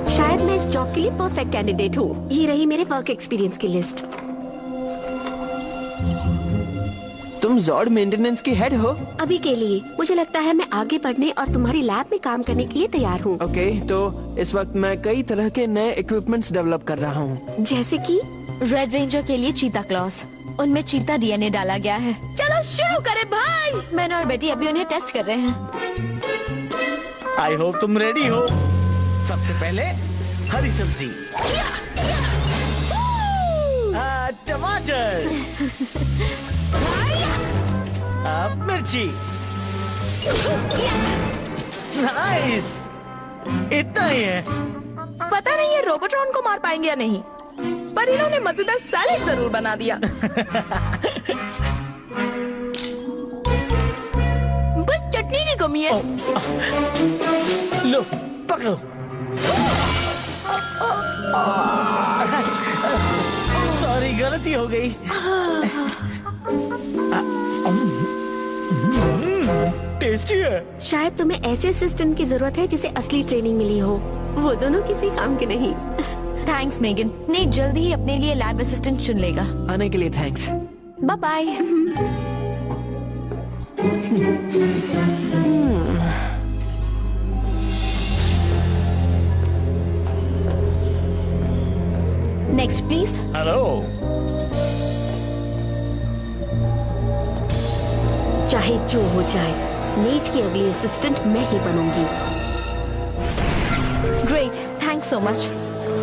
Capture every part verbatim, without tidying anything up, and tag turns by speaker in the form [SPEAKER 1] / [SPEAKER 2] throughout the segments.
[SPEAKER 1] शायद मैं इस जॉब के लिए परफेक्ट कैंडिडेट हूँ। ये रही मेरे वर्क एक्सपीरियंस की लिस्ट।
[SPEAKER 2] तुम जॉर्ड मेंटेनेंस की हेड हो?
[SPEAKER 1] अभी के लिए। मुझे लगता है मैं आगे बढ़ने और तुम्हारी लैब में काम करने के लिए तैयार हूँ।
[SPEAKER 2] ओके, तो इस वक्त मैं कई तरह के नए इक्विपमेंट्स डेवलप कर रहा हूँ।
[SPEAKER 1] जैसे कि
[SPEAKER 3] रेड रेंजर के लिए चीता क्लॉस, उनमें चीता डीएनए डाला गया है।
[SPEAKER 1] चलो शुरू करें भाई।
[SPEAKER 3] मैंने और बेटी अभी उन्हें टेस्ट कर रहे हैं।
[SPEAKER 4] आई होप तुम रेडी हो। सबसे पहले हरी सब्जी, आ, टमाटर, आ, मिर्ची। नाइस, इतना ही है।
[SPEAKER 5] पता नहीं ये रोबोट्रॉन को मार पाएंगे या नहीं, पर इन्होंने मजेदार सैलेड जरूर बना दिया। बस चटनी की कमी है।
[SPEAKER 4] लो पकड़ो। सॉरी, गलती हो गई। टेस्टी है।
[SPEAKER 1] शायद तुम्हें ऐसे असिस्टेंट की जरूरत है जिसे असली ट्रेनिंग मिली हो। वो दोनों किसी काम के नहीं।
[SPEAKER 3] Thanks Megan. नहीं, जल्दी ही अपने लिए लैब असिस्टेंट चुन लेगा।
[SPEAKER 2] आने के लिए thanks.
[SPEAKER 3] Bye bye. Next please.
[SPEAKER 4] Hello.
[SPEAKER 1] चाहे जो हो जाए, नेट की अगली असिस्टेंट मैं ही बनूंगी।
[SPEAKER 3] Great, thanks so much.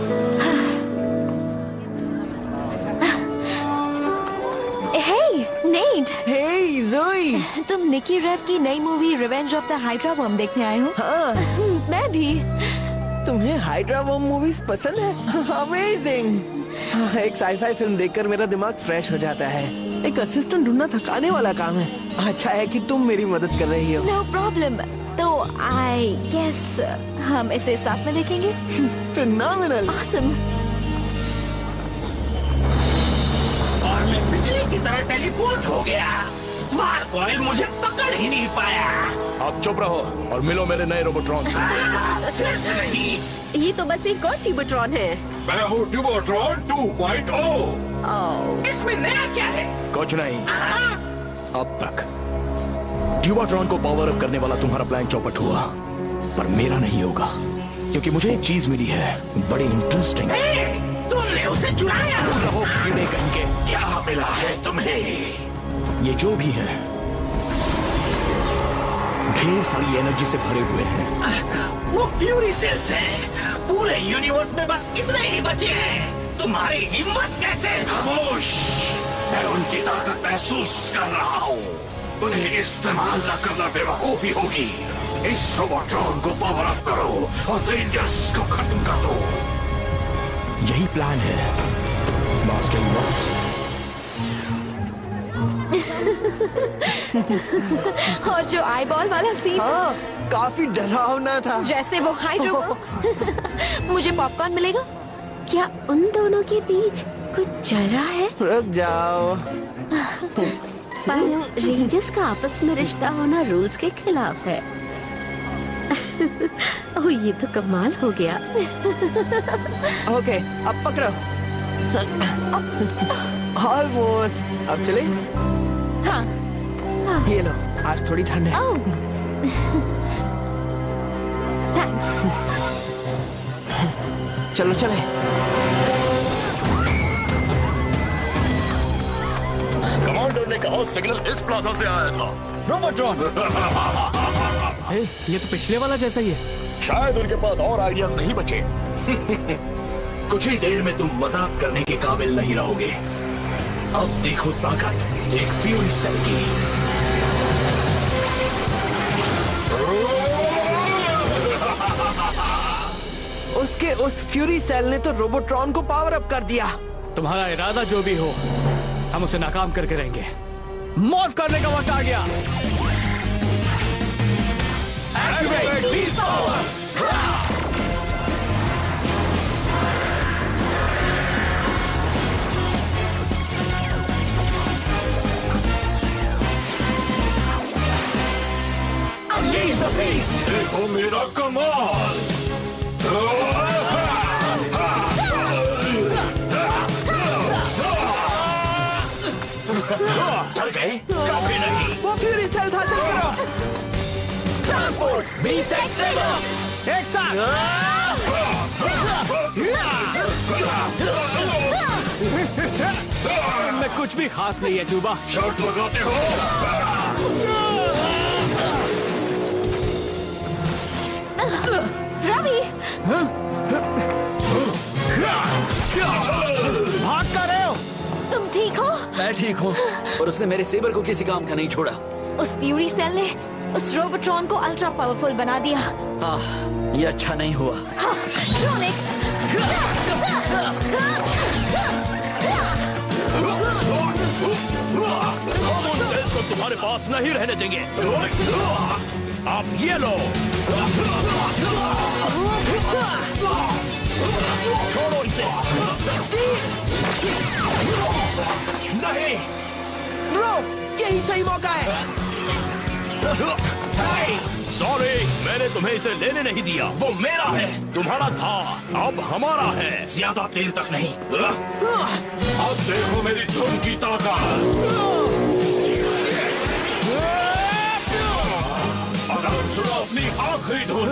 [SPEAKER 3] Nate,
[SPEAKER 2] hey Zoey,
[SPEAKER 3] तुम निकी रेव की नई movie revenge of the Hydra bomb देखने आए हो?
[SPEAKER 2] हाँ।
[SPEAKER 3] मैं भी।
[SPEAKER 2] तुम्हें हाइड्रा बम मूवीज पसंद है? अमेजिंग। एक साईफाई फिल्म देखकर मेरा दिमाग फ्रेश हो जाता है। एक असिस्टेंट ढूंढना थकाने वाला काम है। अच्छा है कि तुम मेरी मदद कर रही हो।
[SPEAKER 3] No problem. तो आई गेस हम इसे साथ में देखेंगे।
[SPEAKER 2] फिनोमिनल।
[SPEAKER 3] ऑसम।
[SPEAKER 6] और मैं बिजली की तरह टेलीपोर्ट हो गया। मार्क ऑयल मुझे पकड़ ही नहीं पाया।
[SPEAKER 7] आप चुप रहो और मिलो मेरे नए रोबोट्रॉन से।
[SPEAKER 6] फिर से नहीं।
[SPEAKER 1] ये तो बस एक और ट्यूबोट्रॉन है।
[SPEAKER 6] मैं हूँ ट्यूबोट्रॉन टू पॉइंट ओ। इसमें नया क्या है?
[SPEAKER 7] कुछ नहीं। अब तक ट्यूबोट्रॉन को पावर अप करने वाला तुम्हारा प्लान चौपट हुआ, पर मेरा नहीं होगा, क्योंकि मुझे एक चीज मिली है बड़ी इंटरेस्टिंग।
[SPEAKER 6] तुमने उसे चुराया।
[SPEAKER 7] रहो कीड़े कहीं के।
[SPEAKER 6] क्या मिला है तुम्हें?
[SPEAKER 7] ये जो भी है ढेर सारी एनर्जी से भरे हुए हैं।
[SPEAKER 6] वो फ्यूरी सेल्स हैं। पूरे यूनिवर्स में बस इतने ही बचे हैं। तुम्हारी हिम्मत कैसे? खामोश। मैं उनकी ताकत महसूस कर रहा हूँ। उन्हें इस्तेमाल न करना बेवकूफी होगी। इस रोबोट्रॉन को पावर अप करो और रेंजर्स को खत्म कर दो।
[SPEAKER 7] यही प्लान है मास्टर बॉस।
[SPEAKER 3] और जो आई बॉल वाला सीन,
[SPEAKER 2] हाँ, काफी डरावना था।
[SPEAKER 3] जैसे वो हाइड्रो। मुझे पॉपकॉर्न मिलेगा?
[SPEAKER 1] क्या उन दोनों के बीच कुछ चल रहा है?
[SPEAKER 2] रुक जाओ।
[SPEAKER 1] पर रेंजर्स का आपस में रिश्ता होना रूल्स के खिलाफ है। ओह, ये तो कमाल हो गया।
[SPEAKER 2] ओके, अब पकड़ो। ऑलमोस्ट। अब चले?
[SPEAKER 3] हाँ।
[SPEAKER 2] ये लो, आज थोड़ी ठंड है।
[SPEAKER 3] Oh, thanks.
[SPEAKER 2] चलो चले।
[SPEAKER 7] कमांडर ने कहा सिग्नल इस प्लाजा से आया था।
[SPEAKER 4] रोबोट्रॉन।
[SPEAKER 8] हे, ये तो पिछले वाला जैसा ही है।
[SPEAKER 7] शायद उनके पास और आइडियाज नहीं बचे।
[SPEAKER 6] कुछ ही देर में तुम मजाक करने के काबिल नहीं रहोगे। अब देखो ताकत एक फ्यूरी सेल की।
[SPEAKER 2] उसके उस फ्यूरी सेल ने तो रोबोट्रॉन को पावर अप कर दिया।
[SPEAKER 8] तुम्हारा इरादा जो भी हो, हम उसे नाकाम करके रहेंगे। मॉर्फ करने का वक्त आ गया।
[SPEAKER 6] Activate beast power. Unleash the beast! देखो मेरा कमाल! मर गए? कभी नहीं।
[SPEAKER 2] वो फ्यूरी सेल्स हासिल करो।
[SPEAKER 7] ट्रांसपोर्ट बीस्ट एक्स सेवर
[SPEAKER 8] एक साथ। इनमें कुछ भी खास नहीं है चूबा।
[SPEAKER 6] शर्ट लगाते हो?
[SPEAKER 3] रवि,
[SPEAKER 8] भाग कर रहे हो?
[SPEAKER 3] तुम ठीक हो?
[SPEAKER 9] मैं ठीक हूँ, और उसने मेरे सेबर को किसी काम का नहीं छोड़ा।
[SPEAKER 3] उस फ्यूरी सेल ने उस रोबोट्रॉन को अल्ट्रा पावरफुल बना दिया।
[SPEAKER 9] हाँ, ये अच्छा नहीं हुआ।
[SPEAKER 3] हाँ, ट्रॉनिक्स।
[SPEAKER 7] हम उन सेल्स को तुम्हारे पास नहीं रहने देंगे। आप ये लो। छोड़ो इसे।
[SPEAKER 6] नहीं।
[SPEAKER 2] ब्रो, यही सही मौका है।
[SPEAKER 7] सॉरी, मैंने तुम्हें इसे लेने नहीं दिया। वो मेरा है, तुम्हारा था, अब हमारा है।
[SPEAKER 6] ज्यादा देर तक नहीं। अब देखो मेरी धुन की ताकत। अगर सुनो अपनी आखिरी धुन।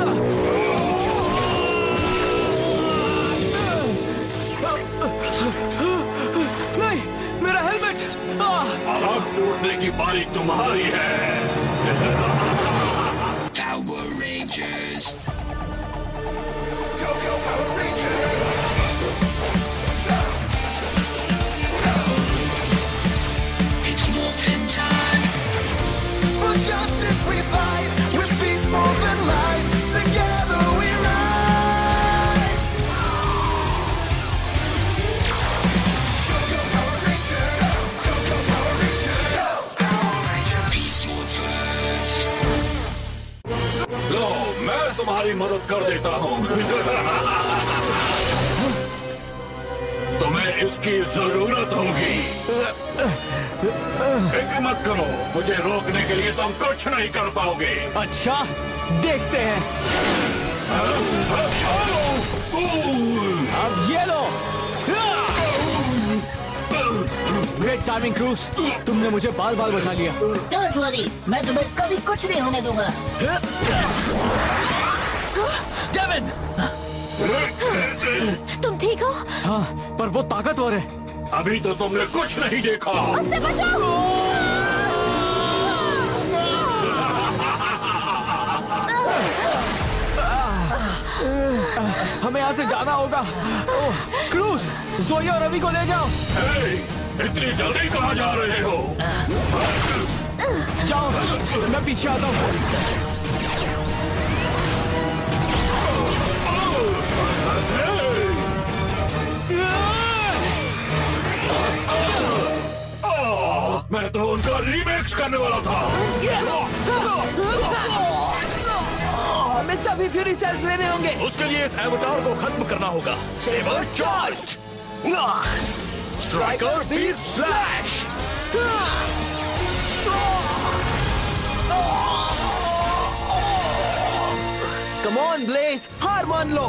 [SPEAKER 8] नहीं, मेरा हेलमेट।
[SPEAKER 6] अब टूटने की बारी तुम्हारी है।
[SPEAKER 10] Power Rangers. Go, go, Power Rangers. It's morphin' time. For justice we fight, with peace morphin' light. Together we rise. Go, go, Power Rangers. Go, go, Power Rangers. Power Rangers. Peace morphers.
[SPEAKER 6] लो, मैं तुम्हारी मदद कर देता हूँ। तुम्हें इसकी जरूरत होगी। फिक्र मत करो, मुझे रोकने के लिए तुम कुछ नहीं कर पाओगे।
[SPEAKER 8] अच्छा, देखते हैं। अब ये लो। ग्रेट टाइमिंग क्रूज, तुमने मुझे बाल बाल बचा लिया।
[SPEAKER 11] डोंट वरी, मैं तुम्हें कभी कुछ नहीं होने दूंगा।
[SPEAKER 9] डेविन!
[SPEAKER 3] तुम ठीक हो?
[SPEAKER 8] हाँ, पर वो ताकतवर है।
[SPEAKER 6] अभी तो तुमने कुछ नहीं देखा।
[SPEAKER 3] उससे बचाओ।
[SPEAKER 8] हमें यहाँ से जाना होगा। ओह, क्रूज, जोया और रवि को ले जाओ।
[SPEAKER 6] हे, इतनी जल्दी कहाँ जा रहे हो?
[SPEAKER 8] जाओ, मैं पीछे आता हूँ।
[SPEAKER 6] मैं तो उनका रीमेक्स करने वाला था।
[SPEAKER 2] हमें सभी फ्यूरी सेल्स लेने होंगे।
[SPEAKER 7] उसके लिए इस एवटार को खत्म करना होगा। Saber charged. Striker beast flash.
[SPEAKER 2] Come on Blaze, हार मान लो।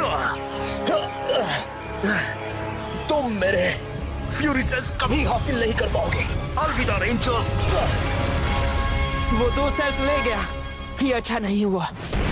[SPEAKER 7] तुम मेरे फ्यूरी सेल्स कभी हासिल नहीं कर पाओगे। अलविदा रेंजर्स।
[SPEAKER 2] वो दो सेल्स ले गया, ये अच्छा नहीं हुआ।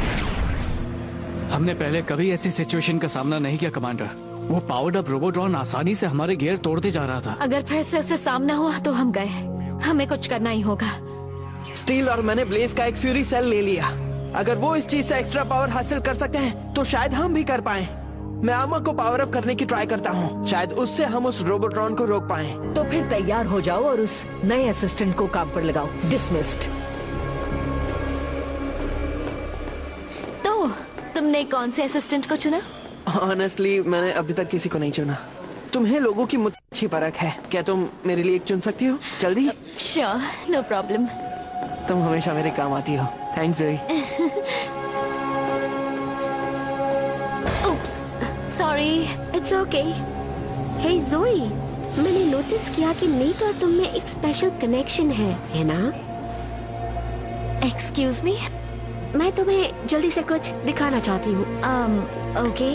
[SPEAKER 8] हमने पहले कभी ऐसी सिचुएशन का सामना नहीं किया कमांडर। वो पावर्ड अप रोबोट्रॉन आसानी से हमारे गियर तोड़ते जा रहा था।
[SPEAKER 3] अगर फिर से उससे सामना हुआ तो हम गए। हमें कुछ करना ही होगा।
[SPEAKER 2] स्टील और मैंने ब्लेज का एक फ्यूरी सेल ले लिया। अगर वो इस चीज से एक्स्ट्रा पावर हासिल कर सकते हैं तो शायद हम भी कर पाएं। मैं आमा को पावर अप करने की ट्राई करता हूँ, शायद उससे हम उस रोबोट्रॉन को रोक पाएं।
[SPEAKER 12] तो फिर तैयार हो जाओ और उस नए असिस्टेंट को काम पर लगाओ। डिसमिस्ड।
[SPEAKER 3] तो तुमने कौन से असिस्टेंट को चुना?
[SPEAKER 2] ऑनेस्टली मैंने अभी तक किसी को नहीं चुना। तुम्हें लोगों की मुझ अच्छी परख है, क्या तुम मेरे लिए एक चुन सकती हो जल्दी?
[SPEAKER 3] Sure, no problem.
[SPEAKER 2] तुम हमेशा मेरे काम आती हो। Thanks Zoey.
[SPEAKER 3] Oops, sorry.
[SPEAKER 1] It's okay. Hey Zoey, मैंने नोटिस किया कि नीट और तुम में एक स्पेशल कनेक्शन है, है ना?
[SPEAKER 3] Excuse me?
[SPEAKER 1] मैं तुम्हें जल्दी से कुछ दिखाना चाहती हूँ।
[SPEAKER 3] Um, okay.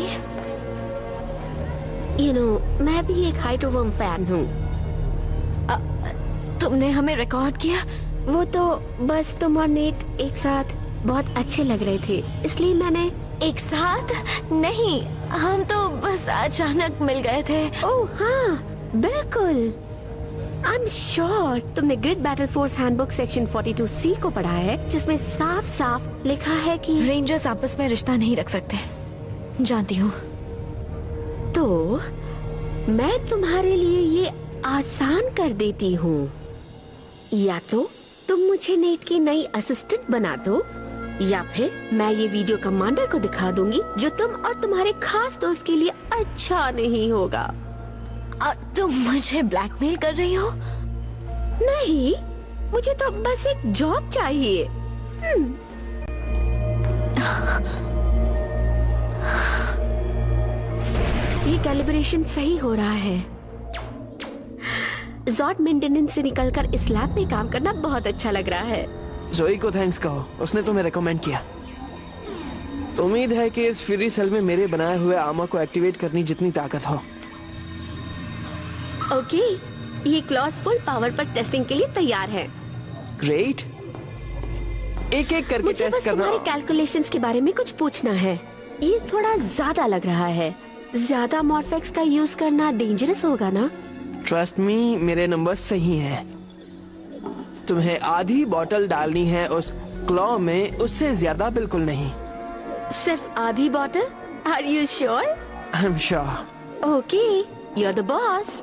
[SPEAKER 1] यू नो, मैं भी एक हाइड्रोवर्म फैन हूँ।
[SPEAKER 3] तुमने हमें रिकॉर्ड किया?
[SPEAKER 1] वो तो बस तुम और नेट एक साथ बहुत अच्छे लग रहे थे, इसलिए मैंने।
[SPEAKER 3] एक साथ नहीं, हम तो बस अचानक मिल गए थे।
[SPEAKER 1] ओह हाँ, बिल्कुल। आई एम श्योर तुमने grid battle force handbook section forty two C को पढ़ा है, जिसमें साफ साफ लिखा है कि
[SPEAKER 3] रेंजर्स आपस में रिश्ता नहीं रख सकते। जानती हूँ।
[SPEAKER 1] तो मैं तुम्हारे लिए ये आसान कर देती हूँ। या तो तुम मुझे नेट की नई असिस्टेंट बना दो, या फिर मैं ये वीडियो कमांडर को दिखा दूंगी, जो तुम और तुम्हारे खास दोस्त के लिए अच्छा नहीं होगा।
[SPEAKER 3] आ, तुम मुझे ब्लैकमेल कर रही हो?
[SPEAKER 1] नहीं, मुझे तो बस एक जॉब चाहिए। हम्म। ये कैलिब्रेशन सही हो रहा है। जॉड मेंटेनेंस से निकलकर इस लैब में काम करना बहुत अच्छा लग रहा है।
[SPEAKER 2] जोई को थैंक्स कहो, उसने तुम्हें रेकमेंड किया। उम्मीद है कि इस फ्यूरी सेल में मेरे बनाए हुए आर्मर को एक्टिवेट करनी जितनी ताकत हो।
[SPEAKER 1] ओके, ये क्लॉज फुल पावर पर टेस्टिंग के लिए तैयार है।
[SPEAKER 2] ग्रेट। एक एक करके
[SPEAKER 1] मुझे
[SPEAKER 2] टेस्ट
[SPEAKER 1] बस
[SPEAKER 2] करना।
[SPEAKER 1] तुम्हारे कैलकुलेशंस के बारे में कुछ पूछना है। ये थोड़ा ज्यादा लग रहा है। ज्यादा मॉर्फेक्स का यूज करना डेंजरस होगा ना?
[SPEAKER 2] ट्रस्ट मी, मेरे नंबर सही हैं। तुम्हें आधी बोतल डालनी है उस क्लॉ में, उससे ज्यादा बिल्कुल नहीं।
[SPEAKER 1] सिर्फ आधी बोतल? Are you sure?
[SPEAKER 2] I am sure.
[SPEAKER 1] Okay, you are the boss.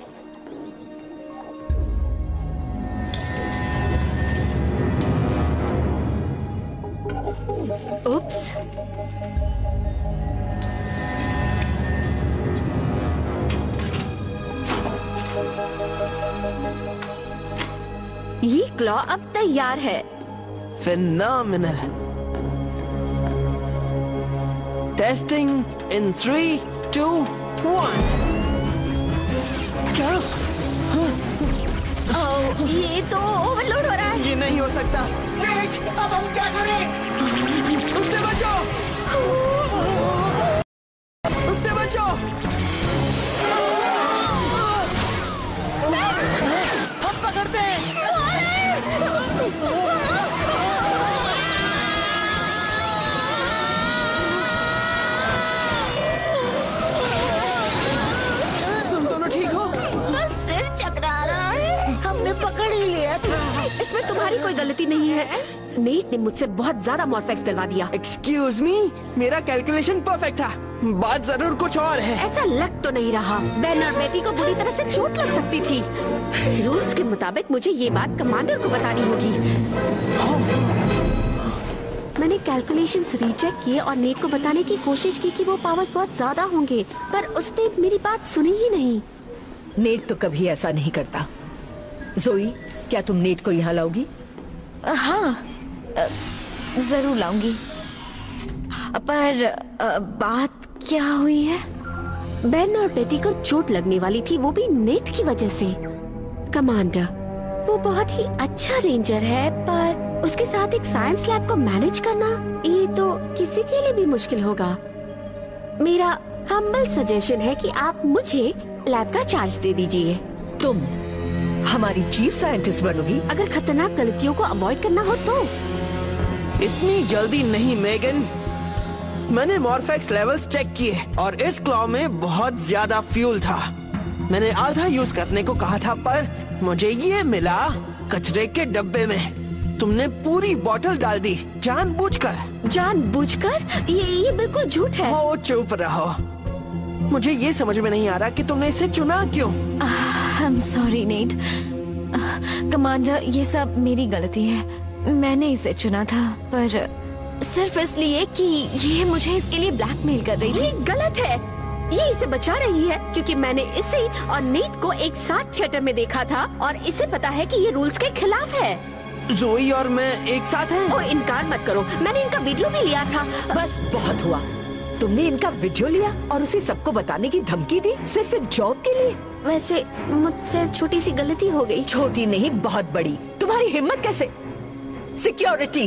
[SPEAKER 1] Oops. ये क्लॉ अब तैयार है।
[SPEAKER 2] Phenomenal. Testing in three, two, one. क्या?
[SPEAKER 1] ओह, ये तो ओवरलोड हो रहा है।
[SPEAKER 2] ये नहीं हो सकता।
[SPEAKER 11] वेट, अब हम क्या करें?
[SPEAKER 2] उससे बचो! उससे बचो! हम पकड़ते हैं! तुम दोनों ठीक हो?
[SPEAKER 11] बस सिर चकरा रहा है। हमने पकड़ ही लिया था।
[SPEAKER 1] इसमें तुम्हारी कोई गलती नहीं है। नेट ने मुझसे बहुत ज्यादा मॉर्फेक्स डलवा दिया।
[SPEAKER 2] एक्सक्यूज मी, मेरा कैलकुलेशन परफेक्ट था। बात जरूर कुछ और है।
[SPEAKER 1] ऐसा लग तो नहीं रहा। बेन और बेटी को बुरी तरह से चोट लग सकती थी। रूल्स के मुताबिक मुझे ये बात कमांडर को बतानी होगी। मैंने कैलकुलेशंस रीचेक किए और नेट को बताने की कोशिश की कि वो पावर्स बहुत ज्यादा होंगे, पर उसने मेरी बात सुनी ही नहीं।
[SPEAKER 12] नेट तो कभी ऐसा नहीं करता। जोई, क्या तुम नेट को यहाँ लाओगी?
[SPEAKER 3] हाँ, जरूर लाऊंगी। पर आ, बात क्या हुई है?
[SPEAKER 1] बेन और बेटी को चोट लगने वाली थी, वो भी नेट की वजह से। कमांडर, वो बहुत ही अच्छा रेंजर है, पर उसके साथ एक साइंस लैब को मैनेज करना, ये तो किसी के लिए भी मुश्किल होगा। मेरा हम्बल सजेशन है कि आप मुझे लैब का चार्ज दे दीजिए।
[SPEAKER 12] तुम हमारी चीफ साइंटिस्ट बनोगी?
[SPEAKER 1] अगर खतरनाक गलतियों को अवॉइड करना हो तो।
[SPEAKER 2] इतनी जल्दी नहीं मेगन। मैंने मॉर्फेक्स लेवल्स चेक किए और इस क्लॉ में बहुत ज्यादा फ्यूल था। मैंने आधा यूज करने को कहा था, पर मुझे ये मिला कचरे के डब्बे में। तुमने पूरी बोतल डाल दी जानबूझकर।
[SPEAKER 1] जानबूझकर? ये ये बिल्कुल झूठ है।
[SPEAKER 2] हो चुप रहो। मुझे ये समझ में नहीं आ रहा कि तुमने इसे चुना क्यों।
[SPEAKER 3] I am sorry Nate. Commander, ये सब मेरी गलती है। मैंने इसे चुना था, पर सिर्फ इसलिए कि ये मुझे इसके लिए ब्लैकमेल कर रही थी।
[SPEAKER 1] ये गलत है। ये इसे बचा रही है क्योंकि मैंने इसे और नेट को एक साथ थिएटर में देखा था और इसे पता है कि ये रूल्स के खिलाफ है।
[SPEAKER 2] जोई और मैं एक साथ हैं।
[SPEAKER 1] ओ, इनकार मत करो, मैंने इनका वीडियो भी लिया था।
[SPEAKER 12] बस बहुत हुआ। तुमने इनका वीडियो लिया और उसे सबको बताने की धमकी दी, सिर्फ एक जॉब के लिए।
[SPEAKER 1] वैसे मुझसे छोटी सी गलती हो गई।
[SPEAKER 12] छोटी नहीं, बहुत बड़ी। तुम्हारी हिम्मत कैसे? सिक्योरिटी,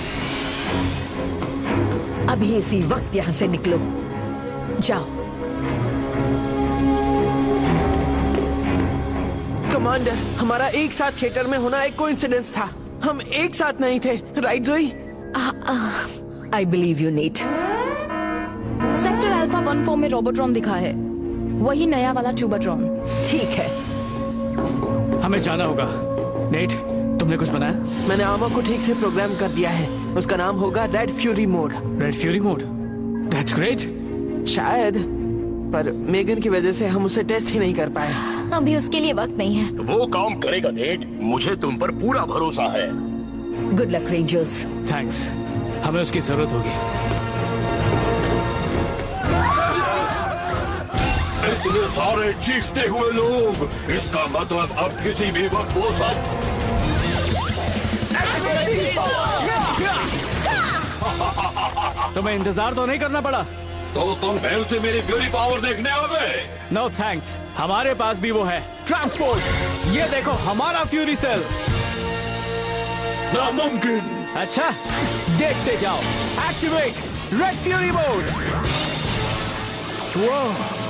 [SPEAKER 12] अभी इसी वक्त यहाँ से निकलो। जाओ।
[SPEAKER 2] कमांडर, हमारा एक साथ थिएटर में होना एक कोइंसिडेंस था। हम एक साथ नहीं थे, right Zoey?
[SPEAKER 12] I believe you Nate.
[SPEAKER 5] Sector alpha one four में रोबोट्रॉन दिखा है, वही नया वाला ट्यूबाट्रॉन।
[SPEAKER 12] ठीक है,
[SPEAKER 8] हमें जाना होगा। नेट, तुमने कुछ बनाया?
[SPEAKER 2] मैंने आमा को ठीक से प्रोग्राम कर दिया है। उसका नाम होगा red fury mode.
[SPEAKER 8] Red fury mode? That's great.
[SPEAKER 2] शायद, पर मेगन की वजह से हम उसे टेस्ट ही नहीं कर पाए।
[SPEAKER 3] अभी उसके लिए वक्त नहीं है।
[SPEAKER 7] वो काम करेगा नेट, मुझे तुम पर पूरा भरोसा है।
[SPEAKER 12] Good luck rangers.
[SPEAKER 8] थैंक्स, हमें उसकी जरूरत होगी।
[SPEAKER 6] इतने सारे चीखते हुए लोग, इसका मतलब अब किसी भी वक्त वो सब।
[SPEAKER 8] तुम्हें इंतजार तो नहीं करना पड़ा?
[SPEAKER 6] तो तुम पहले से मेरी फ्यूरी पावर देखने आ गए?
[SPEAKER 8] नो थैंक्स, हमारे पास भी वो है, ट्रांसपोर्ट। ये देखो हमारा फ्यूरी सेल।
[SPEAKER 6] नामुमकिन।
[SPEAKER 8] अच्छा, देखते जाओ। Activate red fury mode. वो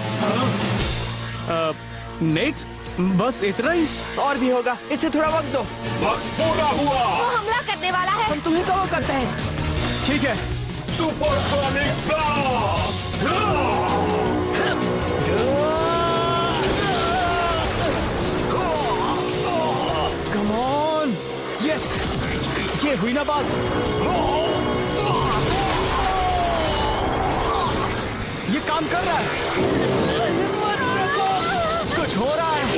[SPEAKER 8] नेट, बस इतना ही?
[SPEAKER 2] और भी होगा, इसे थोड़ा वक्त दो।
[SPEAKER 6] वक्त पूरा हुआ।
[SPEAKER 3] वो हमला करने वाला है।
[SPEAKER 2] हम तुम्हें कवर करते हैं।
[SPEAKER 8] ठीक है।
[SPEAKER 6] Super sonic blast.
[SPEAKER 8] Come on, yes, ये हुई ना बात। ये काम कर रहा है। कुछ हो रहा है।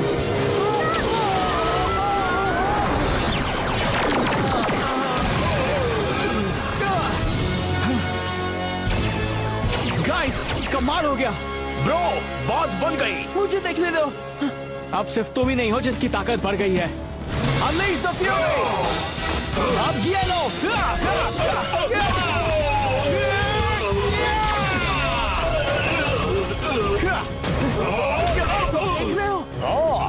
[SPEAKER 8] गाइस, कमाल हो गया।
[SPEAKER 7] ब्रो, बात बन गई।
[SPEAKER 2] मुझे देखने दो।
[SPEAKER 8] अब सिर्फ तुम ही नहीं हो जिसकी ताकत बढ़ गई है। Unleash the fury! अब ये लो।
[SPEAKER 2] देख रहे हो?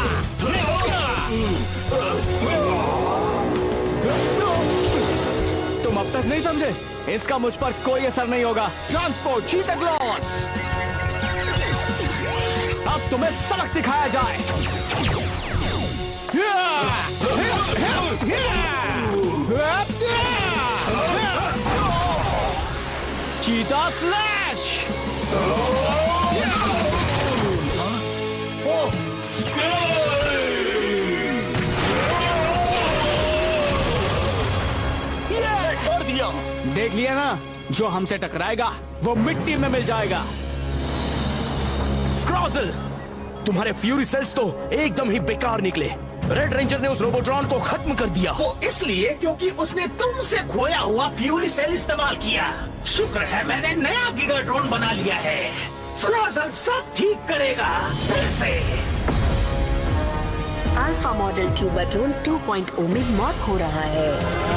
[SPEAKER 8] तुम अब तक नहीं समझे? इसका मुझ पर कोई असर नहीं होगा। ट्रांसपोर्ट चीता ग्लॉस। अब तुम्हें सबक सिखाया जाए। चीता स्लैश।
[SPEAKER 7] कर दिया।
[SPEAKER 8] देख लिया ना, जो हमसे टकराएगा वो मिट्टी में मिल जाएगा।
[SPEAKER 7] स्क्रॉज़ल, तुम्हारे फ्यूरी सेल्स तो एकदम ही बेकार निकले। रेड रेंजर ने उस रोबोट्रॉन को खत्म कर दिया।
[SPEAKER 6] वो इसलिए क्योंकि उसने तुमसे खोया हुआ फ्यूरी सेल इस्तेमाल किया। शुक्र है मैंने नया गीगाट्रॉन बना लिया है। स्क्रॉज़ल सब ठीक करेगा फिर से।
[SPEAKER 1] Alpha model Tubatron two point O में मॉर्फ हो रहा है।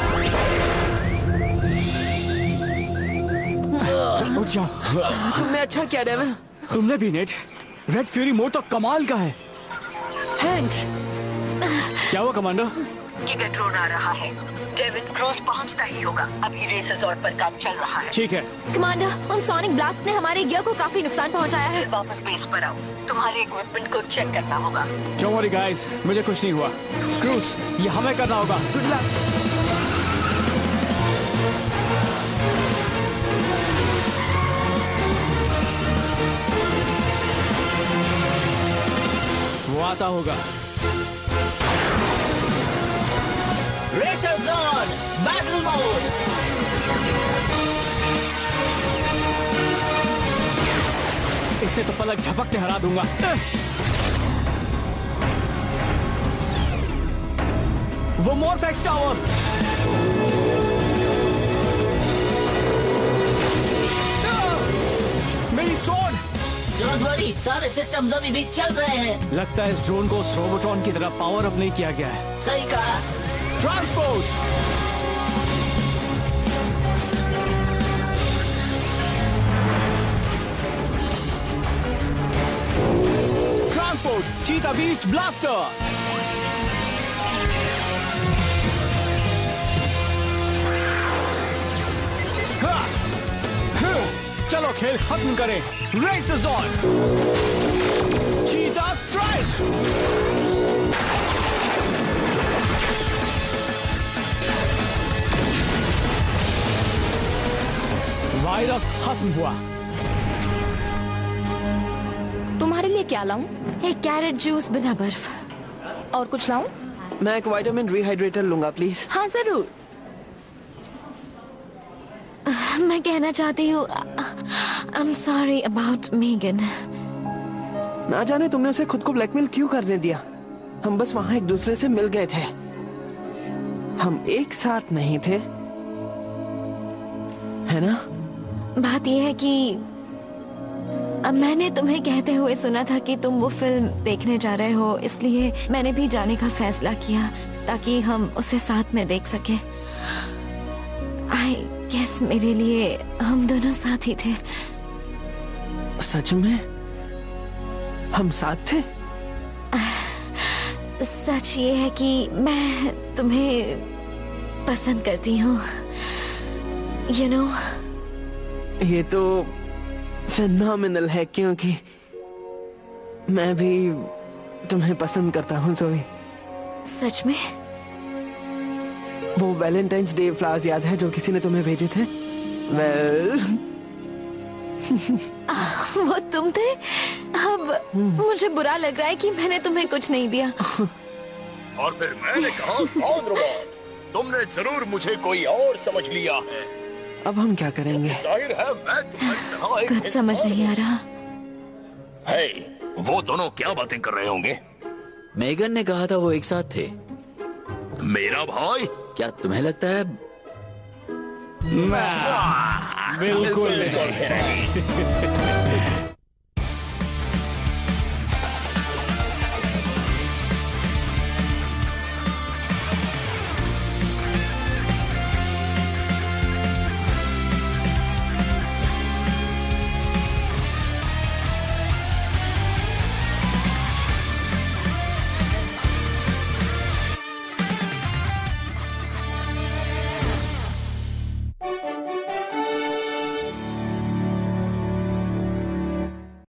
[SPEAKER 8] उठ जाओ।
[SPEAKER 2] तुमने अच्छा किया डेविन।
[SPEAKER 8] तुमने भी नेट। रेड फ्यूरी मोड तो कमाल का है।
[SPEAKER 2] थैंक्स।
[SPEAKER 8] क्या हुआ कमांडर?
[SPEAKER 12] गीगाट्रॉन आ रहा है। डेविन, क्रूज पहुंचता ही होगा। अभी रेसेसोर पर काम चल रहा है।
[SPEAKER 8] ठीक है।
[SPEAKER 3] कमांडर, उन सोनिक ब्लास्ट ने हमारे गियर को काफी नुकसान पहुंचाया है।
[SPEAKER 12] वापस बेस पर आओ। तुम्हारे इक्विपमेंट को चेक करना होगा।
[SPEAKER 8] डोंट वरी गाइस, मुझे कुछ नहीं हुआ। क्रूज, ये हमें करना होगा।
[SPEAKER 2] Good luck.
[SPEAKER 8] वो आता होगा।
[SPEAKER 11] Racer zone battle mode.
[SPEAKER 8] इससे तो पलक झपकते हरा दूंगा। वो मॉर्फेक्स टावर। मेरी स्वॉर्ड।
[SPEAKER 11] डोंट वरी, सारे सिस्टम्स अभी भी चल रहे हैं।
[SPEAKER 8] लगता है इस ड्रोन को उस रोबोट्रॉन की तरह पावर अप नहीं किया गया है।
[SPEAKER 11] सही कहा।
[SPEAKER 8] Transport. Transport cheetah beast blaster. चलो खेल खत्म करें। Races on. Cheetah strike. Virus खत्म हुआ।
[SPEAKER 5] तुम्हारे लिए क्या लाऊं?
[SPEAKER 3] एक कैरेट जूस बिना बर्फ।
[SPEAKER 5] और कुछ लाऊं?
[SPEAKER 2] मैं एक विटामिन रिहाइड्रेटर लूंगा प्लीज।
[SPEAKER 5] हाँ जरूर।
[SPEAKER 3] मैं कहना चाहती हूँ I am sorry about Megan.
[SPEAKER 2] ना जाने तुमने उसे खुद को ब्लैकमेल क्यों करने दिया। हम बस वहां एक दूसरे से मिल गए थे, हम एक साथ नहीं थे, है ना?
[SPEAKER 3] बात यह है कि अब मैंने तुम्हें कहते हुए सुना था कि तुम वो फिल्म देखने जा रहे हो, इसलिए मैंने भी जाने का फैसला किया ताकि हम उसे साथ में देख सके। आई गेस मेरे लिए हम दोनों साथ ही थे।
[SPEAKER 2] सच में हम साथ थे?
[SPEAKER 3] सच ये है कि मैं तुम्हें पसंद करती हूँ, यू नो।
[SPEAKER 2] ये तो फिनोमिनल है क्योंकि मैं भी तुम्हें पसंद करता हूँ ज़ोई।
[SPEAKER 3] सच में?
[SPEAKER 2] वो वैलेंटाइंस डे फ्लावर्स याद है जो किसी ने तुम्हें भेजे थे? वेल
[SPEAKER 3] वो तुम थे? अब मुझे बुरा लग रहा है कि मैंने तुम्हें कुछ नहीं दिया।
[SPEAKER 7] और फिर मैंने कहा कौन रोबोट, तुमने जरूर मुझे कोई और समझ लिया है।
[SPEAKER 2] अब हम क्या करेंगे?
[SPEAKER 7] जाहिर है मैं तुम्हारी तरह एक
[SPEAKER 3] कुछ समझ नहीं आ रहा।
[SPEAKER 7] हे, वो दोनों क्या बातें कर रहे होंगे?
[SPEAKER 9] मेगन ने कहा था वो एक साथ थे।
[SPEAKER 7] मेरा भाई?
[SPEAKER 9] क्या तुम्हें लगता है?
[SPEAKER 8] बिल्कुल नहीं।